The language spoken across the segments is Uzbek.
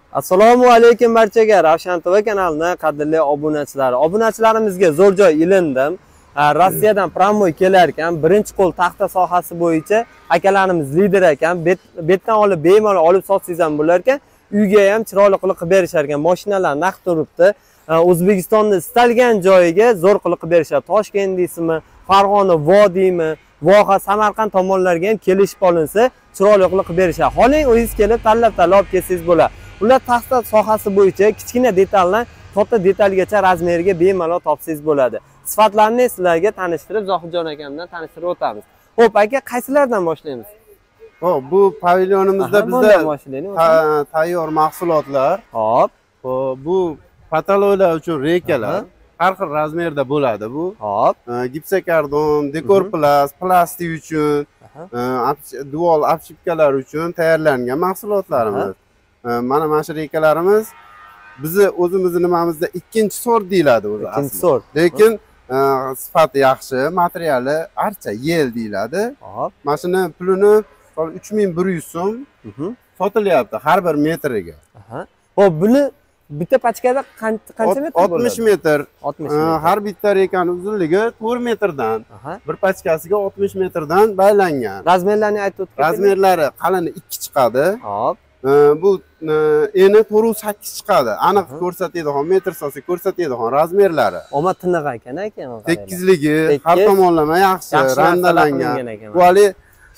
Assalomu alaykum barchaga. Ravshan TV kanalining qadrli obunachilari. Obunachilarimizga zo'r joy ilindim. Rossiyadan promoy kelar ekan, birinchi qo'l taxta sohasi bo'yicha akalarimiz lider ekan. Betdan olib bemalol olib sotsangiz ham bo'lar ekan. Uyga ham chiroyli qilib berishar ekan. Mashinalar naqd turibdi. O'zbekistonning istalgan joyiga zo'r qilib berishadi. Toshkent deysizmi, Farg'ona vodiymi, Voha, Samarqand tomonlarga ham kelishib olinsa, chiroyli qilib berishadi. Xohlang o'zingiz kelib tanlab olib kelsangiz bo'ladi. Ular taxta sohasi bo'yicha kichkina detaldan katta detalgacha razmeriga bemalol topsangiz bo'ladi. Sifatlarini sizlarga tanishtirib, Zohidjon akamdan tanishtirib o'tamiz. Xo'p, aka, qaysilardan boshlaymiz? Xo'p, bu pavilyonimizda bizda tayyor mahsulotlar. Xo'p. Bu patologiyalar uchun reykalar. Har xil razmerda bo'ladi bu. Xo'p. Gipsokardon, dekor plus, plastik uchun, dual obshipkalar uchun tayyorlangan mahsulotlarimiz. Mana shu reykalarimiz bizni o'zimizni nimamizda ikkinchi sort deyiladi o'zi. Ikkinchi sort. Lekin sifati yaxshi, materiali archa yel deyiladi. Hop. Mashina pulini 3100 so'm sotilyapti har bir metriga. Xo'p, buni bitta pachkada qancha metr bo'ladi? 60 metr. 60 metr. Har bitta reykani uzunligi 4 metrdan, bir pachkasiga 60 metrdan baylangan. Razmerlarni aytib o'tib. Razmerlari qalini 2 chiqadi. Hop. Bu eni 4.8 chiqadi. Aniq ko'rsatadigan, metr so'si ko'rsatadigan razmerlari. Omad tiniq ekan aka. Tekizligi, har tomonlama yaxshi, randalangan. Bu hali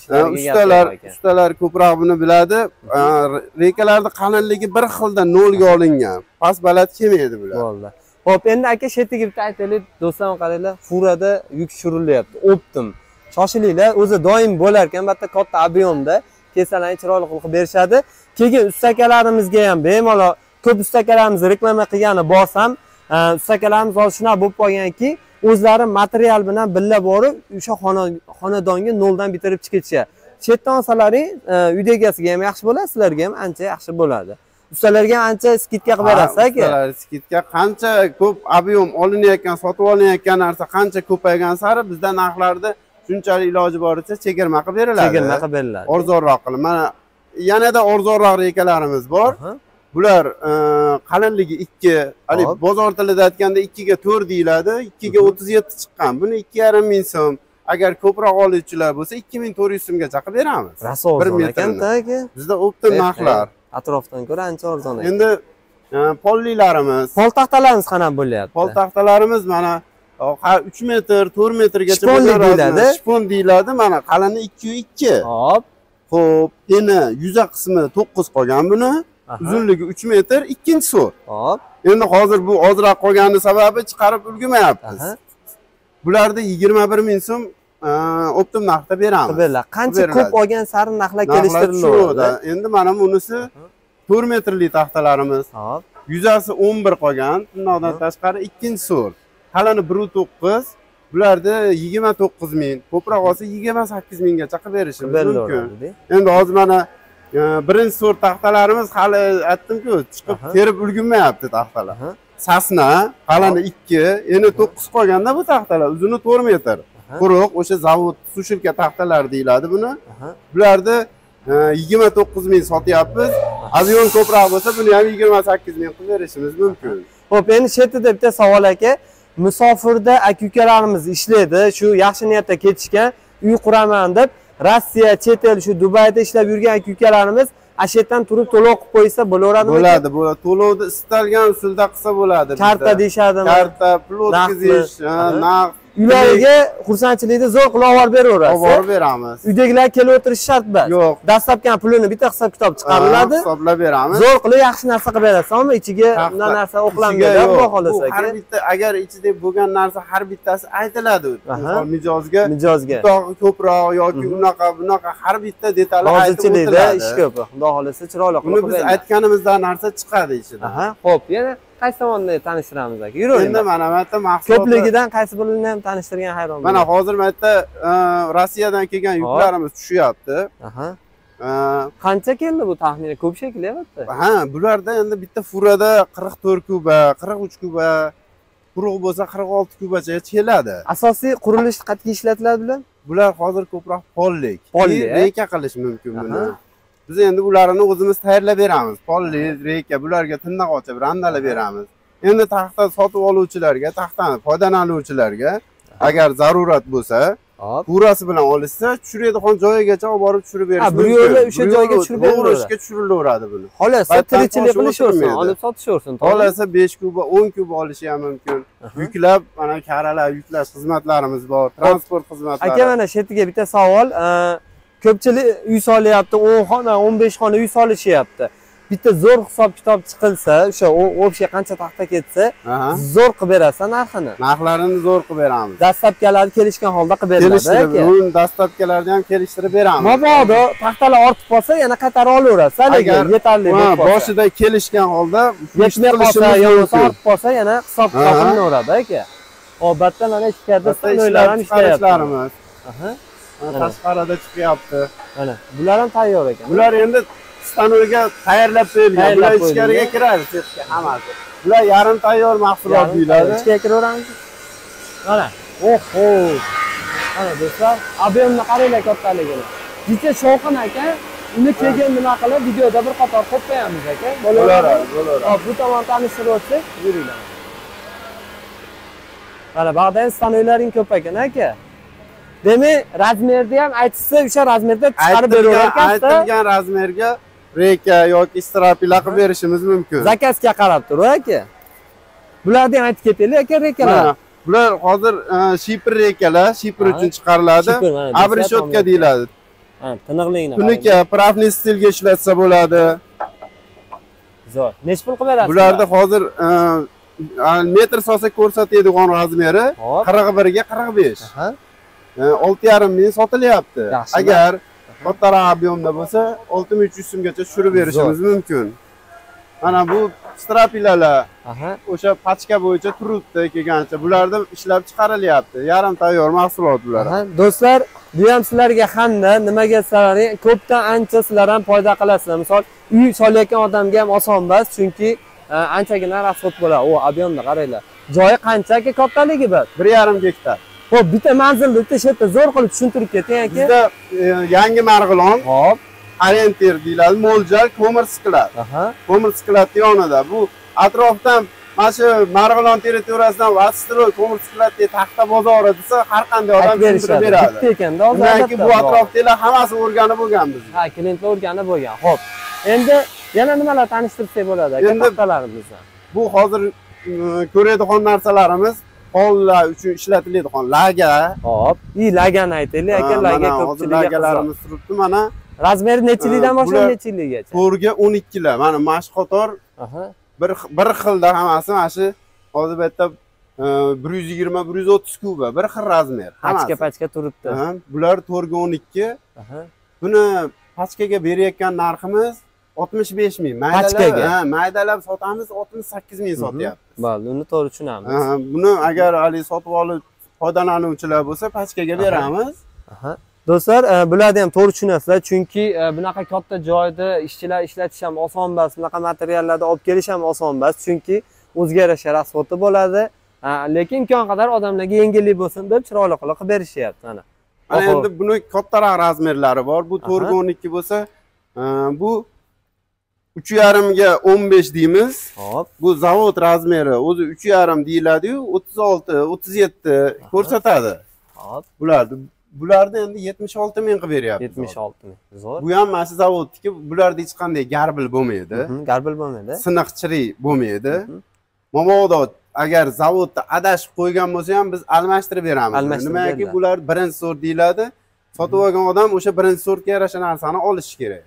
ustalar ko'proq buni biladi. Reykalarning qalinligi bir xilda nolga olingan. Past baland kelmaydi bular. Bo'ldi. Xo'p, endi aka shetiga bitta aytaylik, do'stlar, qaranglar, furada yuk tushirilyapti. Optim. Shoshilinglar, o'zi doim bo'lar ekan, albatta katta ob'yomda kesalarni chiroyli qilib berishadi. Keyin ustakalarimizga ham bemalol ko'p ustakalarimiz reklama qilgani borsam, ustakalarimiz shunaqa bo'lib qolganki, o'zlari material bilan birga borib, o'sha xonadonga noldan bitirib chiqishadi. Chetdan olsalaring, uyda egasiga ham yaxshi bo'ladi, sizlarga ham ancha yaxshi bo'ladi. Ustalarga ham ancha skidka qilib berasiz aka. Ustalar skidka qancha ko'p ob'yom olinayotgan, sotib olinayotgan narsa qancha ko'paygan sari bizda narxlarda shunchalik iloji boricha chegirma qilib beriladi. Chegirma qilib beriladi. Arzonroq qilib. Mana yanada arzonroq reykalarimiz bor. Bular qalinligi 2, hali bozor tilida aytganda 2 ga 4 deyiladi, 2 ga 37 chiqqan. Buni 2,5 so'm. Agar ko'proq oluvchilar bo'lsa 2400 so'mgacha qilib beramiz. Rasul ekan aka. Bizda optim narxlar. Atrofdan ko'ra ancha arzon ekan. Endi pollilarimiz, pol taxtalarimiz qanaqa bo'lyapti? Pol taxtalarimiz mana 3 metr, 4 metrgacha bo'ladi. Shpon deyiladi. Mana qalini 2,2. Hop. Xo'p, eni yuza qismi 9 qolgan buni. Uzunligi 3 metr, ikkinchi sort. Hop. Endi hozir bu ozroq qolgani sababi chiqarib ulgurmayapmiz. Bularni 21000 so'm optim narxda beramiz. Qancha ko'p olgan sari narxlar kelishtiriladi. Endi mana bunisi 4 metrli taxtalarimiz. Hop. Yuzasi 11 qolgan. Bundan tashqari ikkinchi sort. Qalini 1.9. Bularda 29000, ko'proq olsa 28000 gacha qilib berishimiz mumkin. Endi hozir mana birinchi sort taxtalarimiz hali aytdim-ku, chiqib terib ulgurmayapti taxtalar. Sasna, qalini 2, endi 9 qolganda bu taxtalar uzuni 4 metr. Quruq, o'sha zavod sushilka taxtalar deyiladi buni. Bularni 29000 sotyapmiz. Avion ko'proq bo'lsa buni ham 28000 qilib berishimiz mumkin. Xo'p, endi chetida bitta savol aka. Musofirda aka-ukalarimiz ishlaydi, shu yaxshi niyatda ketishgan, uy quraman deb Rossiya, chet el, shu Dubayda ishlab yurgan aka-ukalarimiz ashetdan turib to'lov qilib qo'ysa bo'laveradimi? Bo'ladi. To'lovni istalgan usulda qilsa bo'ladi. Karta deyshadimi? Karta, pul o'tkazish, naqd. Uylariga xursandchilikni zo'r qilib olib beraverasiz. Olib beramiz. Uydagilar kelib o'tirish shart emas. Yo'q. Dastlabki pulini bitta hisob-kitob chiqariladi. Hisoblab beramiz. Zo'r qilib yaxshi narsa qilib berasiz, ammo ichiga undan narsa o'qlanmaydi, xudo xolasa. Har bitta agar ichida bo'lgan narsa har bittasi aytiladi. Mijozga ko'proq yoki bunaqa har bitta detalni aytib o'tiladi. Ish ko'p. Xudo xolasa chiroyli qilib. Biz aytganimizdan narsa chiqadi ichidan. Xo'p, yana qaysi tomonni tanishtiramiz aka? Yuring. Endi mana bu yerda mahsulot ko'pligidan qaysi birini ham tanishtirgan hayron. Mana hozir bu yerda Rossiyadan kelgan yuklarimiz tushyapti. Qancha keldi bu taxminan? Ko'p shekilyapti. Bularda endi bitta furada 44 kuba, 43 kuba, quruq bo'lsa 46 kubacha keladi. Asosiy qurilish qat'iy ishlatiladi bular. Bular hozir ko'proq pollik. Reyka qilish mumkin buni. Biz endi ularni o'zimiz tayyorlab beramiz. Polli, reka, bularga tirnoq ochib, randalab beramiz. Endi taxta sotib oluvchilarga, taxtani foydalanuvchilarga agar zarurat bo'lsa, burasi bilan olishsa, tushiradigan joyigacha olib borib tushirib berish mumkin. Bu yo'lda o'sha joyga tushirib berilaveradi. Ishga tushirilaveradi buni. Xolasa tirikchilik qilishaversin, olib sotishaversin. Xolasa 5 kub, 10 kub olishi ham mumkin. Yuklab, mana karalar yuklash xizmatlarimiz bor, transport xizmatlari. Aka, mana shu yerga bitta savol. Ko'pchilik uy solyapti, 10 xona, 15 xona uy solishyapti. Bitta zo'r hisob-kitob chiqilsa, o'sha o'sha qancha taxta ketsa, zo'r qilib berasiz narxini. Narxlarini zo'r qilib beramiz. Dastlabkilarni kelishgan holda qilib beriladi aka. Kelishtirib, dastlabkilarni ham kelishtirib beramiz. Mabodo taxtalar ortib qolsa, yana qaytarib olaverasiz. Agar yetarli bo'lsa. Boshida kelishgan holda yetmay qolsa, yo'qsa ortib qolsa, yana hisob-kitob qilinaveradi aka. Obatda mana ishlarda stanoylar ham ishlayapti. Tashqarida chiqyapti. Mana bular ham tayyor ekan. Bular endi stanoyga tayyorlab qo'yilgan. Bular ichkariga kiradi, sexga hammasi. Bular yarim tayyor mahsulot deyiladi. Ichkariga kiraveramiz. Mana, oho. Mana do'stlar, ob'yemni qaranglar kattaligini. Bitta shovqin aka, uni keyin nima qilib videoda bir qator qo'yib qo'yamiz aka. Bo'laveradi. Hop, bu tomon tanishtirib o'tsak, yuringlar. Mana bog'da stanoylaring ko'p ekan aka. Demak, razmerni ham aytsa, o'sha razmerda chiqarib beraverasiz. Aytilgan razmerga reka yoki strapila qilib berishimiz mumkin. Zakazga qarab turib aka. Bularni ham aytib ketaylik aka, rekalar. Bular hozir shipr rekalar, shipr uchun chiqariladi. Abrishotka deyiladi. Ha, tiniqligini. Tunuka, pravniy stilga ishlatsa bo'ladi. Zo'r. Nech pul qilib berasiz? Bularda hozir metr solsa ko'rsatadigan razmeri 41 ga 45. 6,5 ming sotilyapti. Agar kattaroq ob'yemda bo'lsa, 6300 so'mgacha tushirib berishimiz mumkin. Mana bu strapilalar o'sha pachka bo'yicha turibdi kelgancha. Bularda ishlab chiqarilyapti. Yarim tayyor mahsulot bular. Do'stlar, bu ham sizlarga hamda nimaga sararing, ko'pdan ancha sizlar ham foyda qilasizlar. Misol, uy solayotgan odamga ham oson emas, chunki anchagina rasxod bo'ladi. O, ob'yemni qaranglar. Joyi qanchaki kattaligi bor? 1,5 gektar. Xo'p, bitta manzilni bitta shetda zo'r qilib tushuntirib keting aka. Bizda yangi Marg'ilon, hop, orientir deyiladi, mo'ljal ko'mir sklad. Ko'mir sklad yonida. Bu atrofdan mana shu Marg'ilon territoriyasidan Vastroy ko'mir skladga taxta bozori desa, har qanday odam tushuntirib beradi. Bitta ekanda hozir. Chunki bu atrofdagilar hammasi o'rganib bo'lgan bizga. Ha, klientlar o'rganib bo'lgan. Xo'p. Endi yana nimalar tanishtirsak bo'ladi aka taxtalarimizni? Bu hozir ko'radigan narsalarimiz pollar uchun ishlatiladigan laga. Hop, lagani aytaylik aka, laga ko'pchilik lagalarimiz turibdi. Mana razmeri nechilikdan boshlanib nechilikgacha? 4 ga 12 lar. Mana mashq qator bir xilda hammasi mana shu hozir bu yerda 120-130 kuba bir xil razmer. Pachka turibdi. Bular 4 ga 12. Buni pachkaga berayotgan narximiz 65 ming. Maydalab sotamiz 68 ming sotyapmiz. Bo'ldi, uni to'g'ri tushunamiz. Buni agar hali sotib olib foydalanuvchilar bo'lsa, pachkaga beramiz. Do'stlar, bularni ham to'g'ri tushunasizlar, chunki bunaqa katta joyda ishchilar ishlatish ham oson emas, bunaqa materiallarni olib kelish ham oson emas, chunki o'ziga yarasha rasxodi bo'ladi. Lekin imkon qadar odamlarga yengillik bo'lsin deb chiroyli qilib berishyapti mana. Mana endi buni kattaroq razmerlari bor. Bu 4 ga 12 bo'lsa, bu 3,5 ga 15 deymiz. Hop. Bu zavod razmeri o'zi 3,5 deyiladi-yu, 36, 37 ko'rsatadi. Hop. Bularni endi 76 ming qilib beryapti. 76 ming. Zo'r. Bu ham mana shu zavodniki, bularda hech qanday garbil bo'lmaydi. Garbil bo'lmaydi. Siniq chirik bo'lmaydi. Mabodo agar zavodda adashib qo'ygan bo'lsa ham biz almashtirib beramiz. Nimaki bular birinchi sort deyiladi. Sotib olgan odam o'sha birinchi sortga yarasha narsani olishi kerak.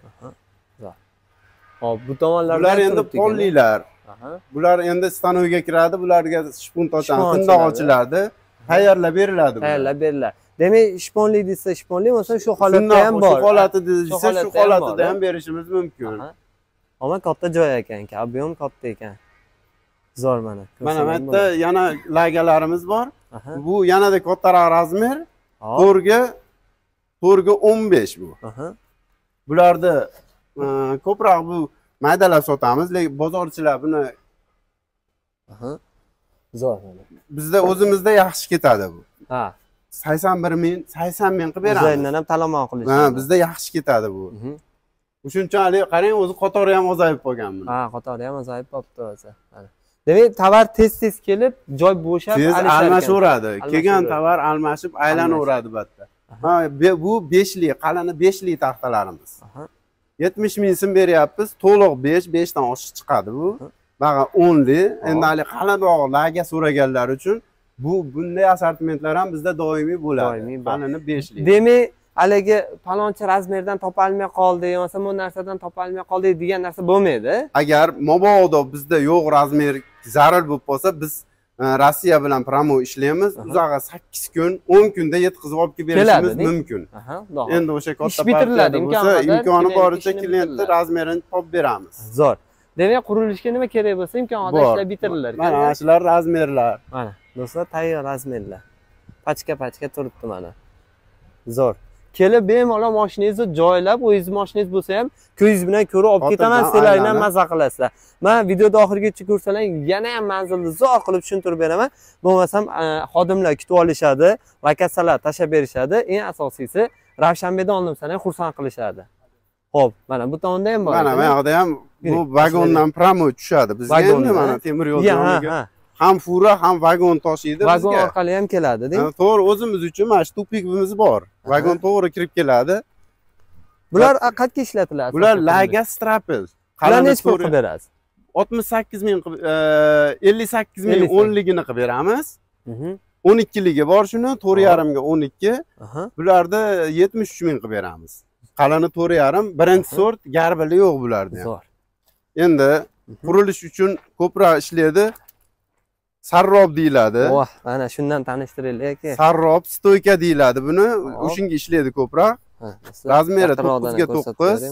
Hop, bu tomonlarda bular endi pollilar. Bular endi stanoyga kiradi, bularga shpun tochani, tindoq ochiladi, tayyorlab beriladi. Tayyorlab beriladi. Demak, shponli desa shponli bo'lsa, shu holatda ham bor. Shu holatda desa, shu holatda ham berishimiz mumkin. Ammo katta joy ekan, ob'yem katta ekan. Zo'r mana. Mana bu yerda yana lagalarimiz bor. Bu yanada kattaroq razmer. 4 ga 15 bu. Bularda ko'proq bu maydalab sotamiz, lekin bozorchilar buni zo'r. Bizda o'zimizda yaxshi ketadi bu. 81 ming, 80 ming qilib beramiz. Bizdan ham talomon qilish. Bizda yaxshi ketadi bu. Shunchalik qarang, o'zi qatori ham ozayib qolgan buni. Ha, qatori ham ozayib qolibdi o'zi. Mana. Demak, tovar tez kelib, joy bo'shab, tez almashaveradi. Kelgan tovar almashib, aylanaveradi batda. Ha, bu 5 li, qalini 5 li taxtalarimiz. 70 ming so'm beryapmiz, to'liq 5 dan oshiq chiqadi bu. Mana 10 li. Endi hali qalinroq laga so'raganlar uchun bunday assortimentlar ham bizda doimiy bo'ladi. Qalini 5 li. Demak, haligi palonchi razmerdan topolmay qoldi, yo'qsa bu narsadan topolmay qoldi degan narsa bo'lmaydi. Agar mabodo bizda yo'q razmer zarur bo'lib qolsa, biz Rossiya bilan promo ishlaymiz. Uzoqqa 8 kun, 10 kunda yetkazib olib berishimiz mumkin. Endi o'sha katta bitiriladi, imkoni boricha klientni razmerini topib beramiz. Zo'r. Demak, qurilishga nima kerak bo'lsa, imkon qadar ishlab bitirilar. Mana shular razmerlar. Mana, do'stlar, tayyor razmerlar. Pachka turibdi mana. Zo'r. Kelib bemalol mashinangizni joylab, o'zingiz mashinangiz bo'lsa ham ko'zingiz bilan ko'rib olib ketaman, sizlar bilan mazza qilasizlar. Men videoda oxirigacha ko'rsalar, yana ham manzilni zo'r qilib tushuntirib beraman. Bo'lmasam xodimlar kutib olishadi, lokatsiyalar tashab berishadi. Eng asosiysi Ravshanbekdan olimsan xursand qilishadi. Xo'p, mana bu tomonda ham bor. Mana bu yoqda ham bu vagondan promo tushadi. Bizga endi mana temir yo'l yo'liga ham fura, ham vagon tashiydi bizga. Vagon orqali ham keladi, deng. To'g'ri, o'zimiz uchun mana shu tupikimiz bor. Vagon to'g'ri kirib keladi. Bular qayerga ishlatiladi? Bular laga strapel. Bular necha pul qilib berasiz? 68 ming, 58 ming 10 ligini qilib beramiz. 12 ligi bor shuni, 4,5 ga 12. Bularda 73 ming qilib beramiz. Qalini 4,5, birinchi sort, garbili yo'q bularda. Zo'r. Endi qurilish uchun ko'proq ishlaydi. Sarrob deyiladi. Voh, mana shundan tanishtiraylik aka. Sarrob, stoyka deyiladi buni. O'shunga ishlaydi ko'proq. Razmeri 9 ga 9.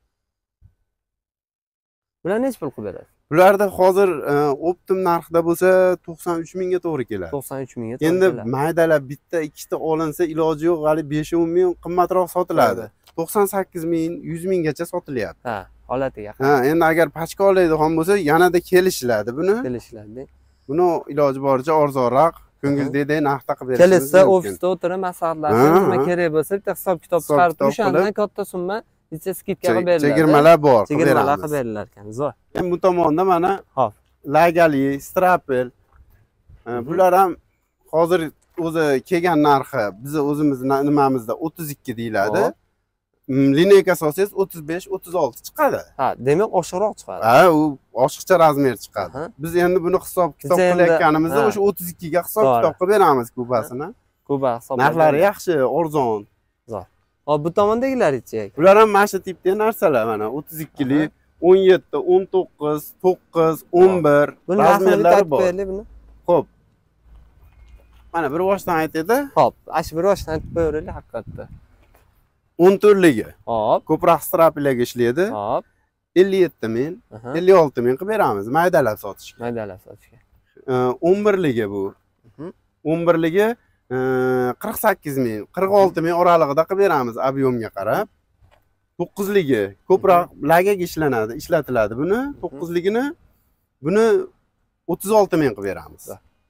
Bular necha pul qilib beradi? Bularda hozir optim narxda bo'lsa 93 mingga to'g'ri keladi. 93 mingga. Endi maydalab bitta, ikkita olinsa iloji yo'q, hali 5-10 ming qimmatroq sotiladi. 98 ming, 100 minggacha sotilyapti. Ha, holatiga. Ha, endi agar pachka oladigan bo'lsa, yanada kelishiladi buni. Kelishiladi. Buni iloji boricha arzonroq, ko'ngildagidek narxda qilib berishimiz mumkin. Kelsa ofisda o'tirib maslahatlar, nima kerak bo'lsa, bitta hisob-kitob chiqarib turishadi, katta summa necha skidka qilib beriladi. Chegirmalar bor, chegirmalar qilib berilar ekan. Zo'r. Endi bu tomonda mana hop, lagali, strapel. Bular ham hozir o'zi kelgan narxi, biz o'zimiz nimamizda 32 deyiladi. Lineyka solsangiz 35-36 chiqadi. Ha, demak oshiqroq chiqadi. Ha, u oshiqcha razmer chiqadi. Biz endi buni hisob-kitob qilayotganimizda o'sha 32 ga hisob-kitob qilib beramiz kubasini. Kuba hisob. Narxlari yaxshi, arzon. Zo'r. Hop, bu tomondagilar-chi? Bular ham mana shu tipdagi narsalar, mana 32 lik, 17, 19, 9, 11 razmerlari bor. Xo'p. Mana bir boshdan aytaydi. Xo'p, ash bir boshdan aytib qo'yaylik haqiqatda. 14 ligi. Hop. Ko'proq strapilarga ishlaydi. Hop. 57 ming, 56 ming qilib beramiz maydalab sotishga. Maydalab sotishga. 11 ligi bu. 11 ligi 48 ming, 46 ming oralig'ida qilib beramiz ob'yomga qarab. 9 ligi ko'proq lagaga ishlatiladi buni. 9 ligini buni 36 ming qilib beramiz.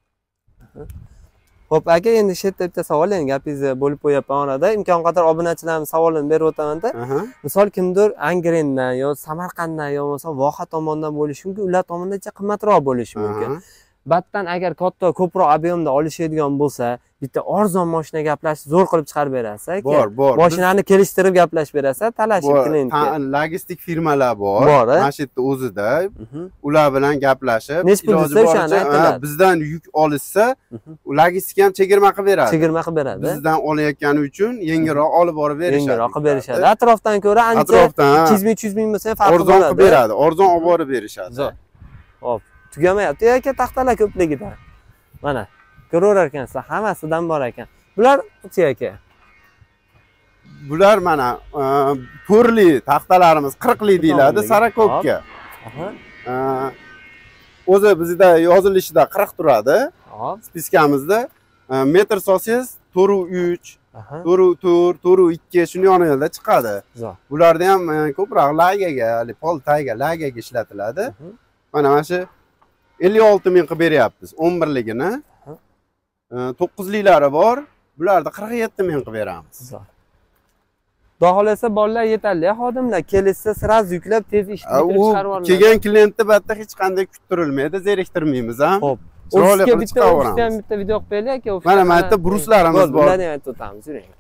Xo'p, aka, endi shu yerda bitta savol, endi gapingizni bo'lib qo'yapman orada. Imkon qadar obunachilarimiz savolini berib o'taman-da. Misol kimdir Angrendan yo Samarqanddan yo bo'lmasa Voha tomondan bo'lishi mumkin, ular tomonidan qimmatroq bo'lishi mumkin. Battan agar katta ko'proq ob'yomda olishadigan bo'lsa, bitta arzon mashina gaplashib zo'r qilib chiqarib berasiz aka. Bor. Mashinani kelishtirib gaplashib berasiz, talashib klientga. Logistik firmalar bor. Mana shu yerda o'zida ular bilan gaplashib, iloji boricha bizdan yuk olishsa, logistika ham chegirma qilib beradi. Chegirma qilib beradi. Bizdan olayotgani uchun yengilroq olib borib berishadi. Yengilroq qilib berishadi. Atrofdan ko'ra ancha 200 ming, 300 ming bo'lsa farqi bo'ladi. Arzon qilib beradi, arzon olib borib berishadi. Zo'r. Hop, tugamayapti aka, taxtalar ko'pligidan. Mana ko'raverar ekansizlar, hammasidan bor ekan. Bular qancha aka? Bular mana to'rli taxtalarimiz 40 li deyiladi, sarakopka. O'zi bizda yozilishida 40 turadi. Spiskamizda metr solsangiz 4,3, 4,4, 4,2 shuni yonida chiqadi. Bularda ham ko'proq lagaga, poltayga, lagaga ishlatiladi. Mana shu 56 ming qilib beryapmiz 11 ligini. 9 liklari bor. Bularda 47 ming qilib beramiz. Xudo xolasa bolalar yetarli xodimlar kelishsa sraz yuklab tez ish bitirib U chiqarib yuboradi. kelgan klientni bitta hech qanday kuttirilmaydi, zeriktirmaymiz ha. Xo'p. Chiroyli Ofisga qilib bitta ofisga ham chiqaveramiz. bitta video qilib beraylik aka. Mana bu yerda bruslarimiz bor. Bularni aytib o'tamiz, yuring.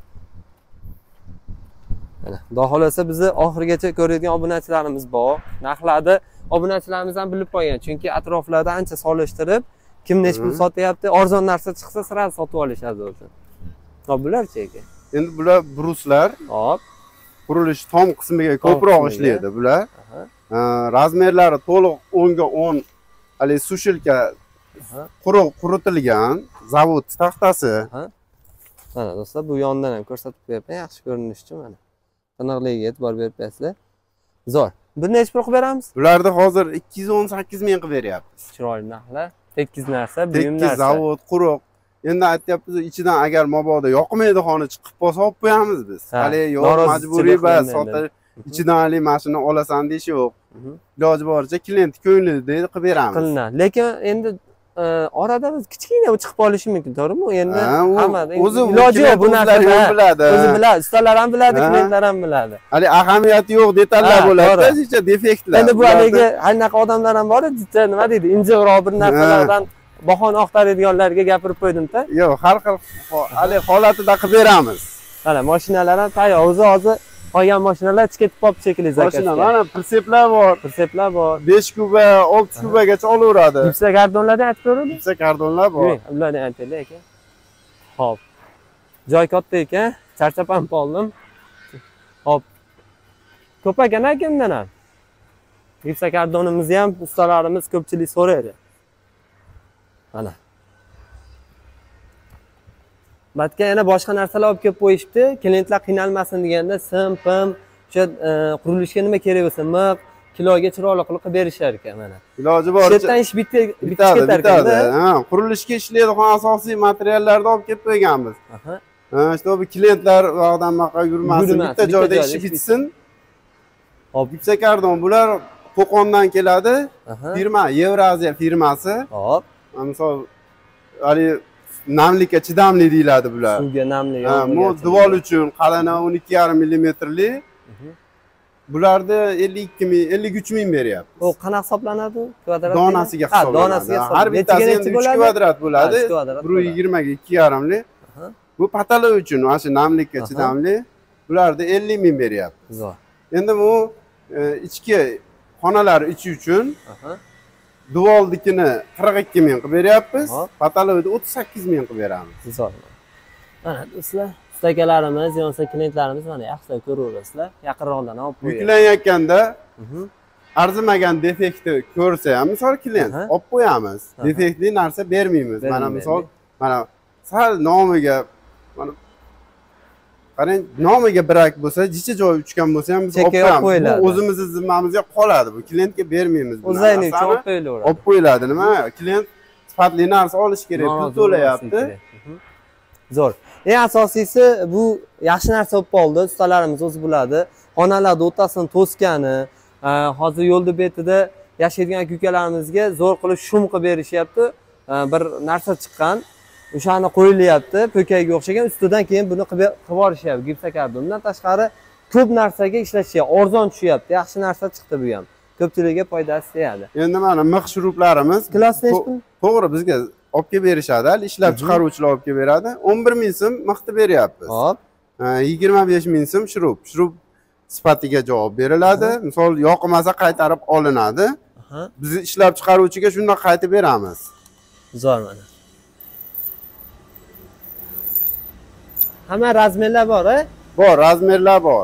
Mana Xudo xolasa bizni oxirigacha ko'radigan obunachilarimiz bor. Narxlarni obunachilarimiz ham bilib qo'ygan, chunki atroflarda ancha solishtirib, kim nech pul sotyapti, arzon narsa chiqsa sirasi sotib olishadi o'zi. Hop, bularchi aka? Endi bular bruslar. Hop. Qurilish tom qismiga ko'proq ishlaydi bular. Razmerlari to'liq 10 ga 10 hali sushilka quritilgan zavod taxtasi. Mana do'stlar, bu yondan ham ko'rsatib qo'yapman, yaxshi ko'rinish uchun mana. Tiniqligiga e'tibor berib bersizlar. Zo'r. Buni necha pul qilib beramiz? Bularni hozir 218 ming qilib beryapmiz. Chiroyli narxlar, tekis narsa, buyum narsa. Tekis zavod, quruq. Endi aytyapmiz, ichidan agar mabodo yoqmaydi xona chiqib qolsa olib qo'yamiz biz. Hali yo'q, majburiy bas, sotish ichidan hali mashina olasan deyish yo'q. Iloji boricha klient ko'nglida qilib beramiz. Qilinadi. Lekin endi orada biz kichkina chiqib qolishi mumkin, to'g'rimi? Endi hamma o'zi iloji yo'q bu narsani ham biladi. O'zi biladi, ustalar ham biladi, klientlar ham biladi. Hali ahamiyati yo'q detallar bo'ladi, hech defektlar. Endi bu haligi anaqa odamlar ham bor, nima deydi, injiqroq bir narsalardan bahoni oqtaradiganlarga gapirib qo'ydim-da. Yo'q, har xil hali holatida qilib beramiz. Mana mashinalar ham tayyor. O'zi qolgan mashinalar ketib qolibdi shekilli zakazga. Mashina mana pritseplar bor. Pritseplar bor. 5 kuba, 6 kubagacha olaveradi. Gipsa kardonlardan aytib ko'rdim. Gipsa kardonlar bor. Ularni aytaylik aka. Xo'p. Joy katta ekan, charchab ham qoldim. Xo'p. Ko'p ekan kimdan ham. Gipsa kardonimizni ham ustalarimiz ko'pchilik so'raydi. Mana. Batga yana boshqa narsalar olib kelib qo'yishibdi. Klientlar qiynalmasin deganda sim-pim, o'sha qurilishga nima kerak bo'lsa, miq, kiloga chiroyli qilib berishar ekan mana. Iloji boricha Chetdan ish bitib ketar ekan-da. Ha, qurilishga ishlaydigan asosiy materiallarni olib kelib qo'yganmiz. İşte bu klientlar vaqtdan baqa yurmasin, bitta joyda ishi bitsin. Hop, gipsa kardon bular Qo'qondan keladi. Firma Evraziya firmasi. Hop. Misol hali namlikka chidamli deyiladi bular. Suvga namli. Bu divol uchun qalini 12,5 millimetrli. Bularda 52 ming, 53 ming beryapti. O qanaqa hisoblanadi? Kvadrat. Donasiga hisoblanadi. Donasiga hisoblanadi. Har bittasi endi 3 kvadrat bo'ladi. 120 ga 2,5 li. Bu patalar uchun, mana shu namlikka chidamli. Bularda 50 ming beryapti. Zo'r. Endi bu ichki xonalar ichi uchun divoldikini 42 ming qilib beryapmiz. Patalovni 38 ming qilib beramiz. Zo'r. Mana do'stlar, ustakalarimiz, yo'nsa klientlarimiz mana yaxshi ko'raverasizlar. Yaqinroqdan olib qo'ying. Yuklanayotganda arzimagan defektni ko'rsa ham, misol klient olib qo'yamiz. Defektli narsa bermaymiz. Mana misol, mana sal nomiga mana qarang, nomiga birak bo'lsa, jicha joy uchgan bo'lsa ham biz olib qo'yamiz. Bu o'zimizning zimmamizga qoladi. Bu klientga bermaymiz. O'zayni uchun olib qo'yilaveradi. Olib qo'yiladi. Nima? Klient sifatli narsa olish kerak, pul to'layapti. Zo'r. Eng asosiysi bu yaxshi narsa bo'lib qoldi. Ustalarimiz o'zi biladi. Xonalarda o'rtasini to'skani, hozir yo'lda betida yashaydigan aka-ukalarimizga zo'r qilib shum qilib berishyapti. Bir narsa chiqqan, o'shani qo'yilyapti, po'kayga o'xshagan, ustidan keyin buni qilib yuborishyapti gipsa kardon. Bundan tashqari ko'p narsaga ishlashyapti, arzon tushyapti, yaxshi narsa chiqdi bu ham. Ko'pchilikga foydasi tegadi. Endi mana mix shuruplarimiz klass necha pul? To'g'ri, bizga olib kelib berishadi, ishlab chiqaruvchilar olib kelib beradi. 11 ming so'm mixni beryapmiz. Hop. 25 ming so'm shurup. Shurup sifatiga javob beriladi. Misol yoqmasa qaytarib olinadi. Biz ishlab chiqaruvchiga shunday qaytib beramiz. Zo'r mana. Hamma razmerlar bor-a? Bor, razmerlar bor.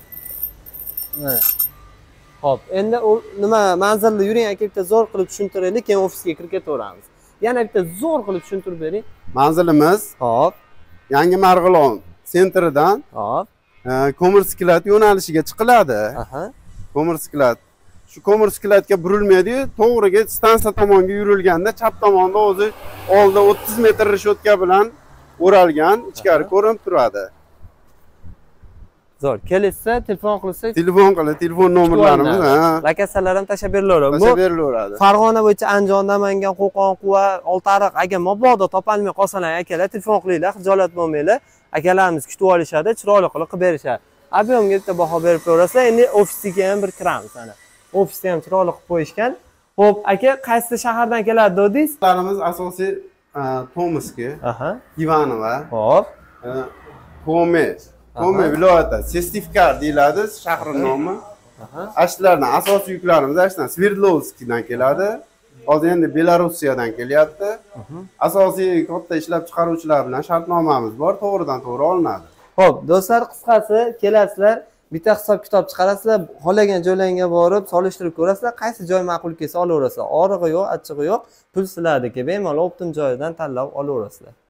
Hop, endi nima manzilni yuring aka, bitta zo'r qilib tushuntiraylik, keyin ofisga kirib ketaveramiz. Yana bitta zo'r qilib tushuntirib bering. Manzilimiz hop, Yangi Marg'ilon sentridan hop, Ko'mirsklat yo'nalishiga chiqiladi. Ko'mirsklat. Shu Ko'mirsklatga burilmaydi-yu, to'g'riga stansiya tomonga yurilganda chap tomonda o'zi oldida 30 metr reshotka bilan o'ralgan, ichkari ko'rinib turadi. Zo'r. Kelsa, telefon qilsak, telefon nomerlarimiz, lokatsiyalar ham tashlab berilaveradi. Tashlab berilaveradi. Farg'ona bo'yicha Andijon, Namangan, Qo'qon, Quva, Oltiariq, agar mabodo topolmay qolsalar, akalar telefon qilinglar, xijolat bo'lmanglar. Akalarimiz kutib olishadi, chiroyli qilib berishadi. Ob'yomga bitta baho berib ko'rasizlar. Endi ofisga ham bir kiramiz ana. Ofisni ham chiroyli qilib qo'yishgan. Xo'p, aka, qaysi shahardan keladi dedingiz? Larimiz asosiy Tomski, Aha. Ivanova, Xo'p. Komi viloyati, Sestivkar deyiladi shahar nomi. Ashlardan asosiy yuklarimiz ashdan Sverdlovskdan keladi. Hozir endi Belorussiyadan kelyapti. Asosiy katta ishlab chiqaruvchilar bilan shartnomamiz bor, to'g'ridan to'g'ri olinadi. Xo'p, do'stlar, qisqasi kelasizlar, bitta hisob-kitob chiqarasizlar, xohlagan joylarga borib, solishtirib ko'rasizlar, qaysi joy ma'qul kelsa olaverasizlar. Orig'i yo'q, achchig'i yo'q, pul sizlarniki, bemalol optim joyidan tanlab olaverasizlar.